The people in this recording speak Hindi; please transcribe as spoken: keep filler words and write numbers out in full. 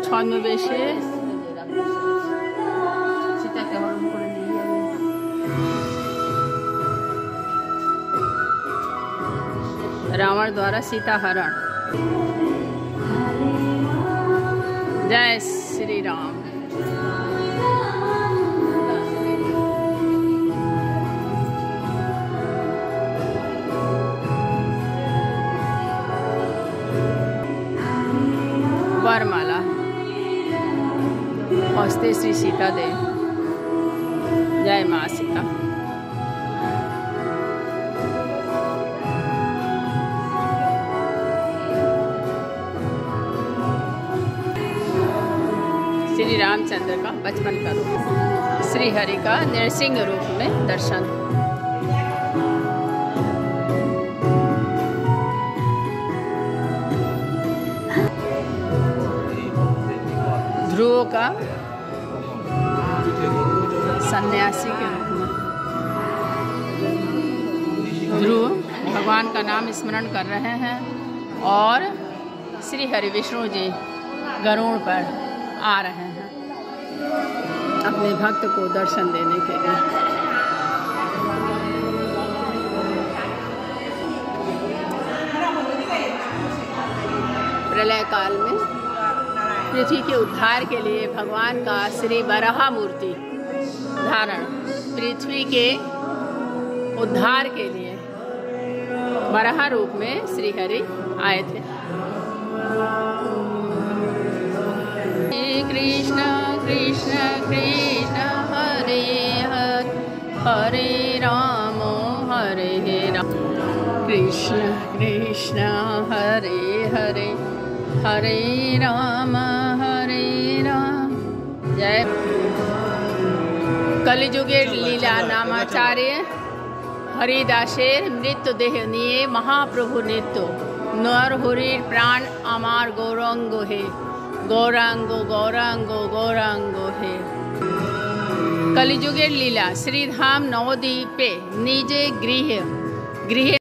ছদ্মবেশে সীতাকে হরণ করে নিয়ে যাবে। रावण द्वारा सीता हरण। जय श्री राम। वरमाला हस्ते श्री सीता दे। जय माँ सीता। श्री रामचंद्र का बचपन का रूप, श्री हरि का नरसिंह रूप में दर्शन। ध्रुव का सन्यासी के रूप में। ध्रुव भगवान का नाम स्मरण कर रहे हैं और श्री हरि विष्णु जी गरुड़ पर आ रहे हैं अपने भक्त को दर्शन देने के लिए। प्रलय काल में पृथ्वी के उद्धार के लिए भगवान का श्री वराह मूर्ति धारण, पृथ्वी के उद्धार के लिए वराह रूप में श्री हरि आए थे। कृष्ण कृष्ण कृष्ण हरे हरे हरे राम हरे राम, कृष्ण कृष्ण हरे हरे हरे राम हरे राम। जय। कलिजुगे लीला नामाचार्य हरिदासेर मृत्यु देह निये महाप्रभु नृत्य नर हरिर प्राण आमार गौरांग हे गौरांग गौरांग गौरांग हे। कलिजुगेर लीला श्रीधाम नवद्वीपे निजे गृह गृह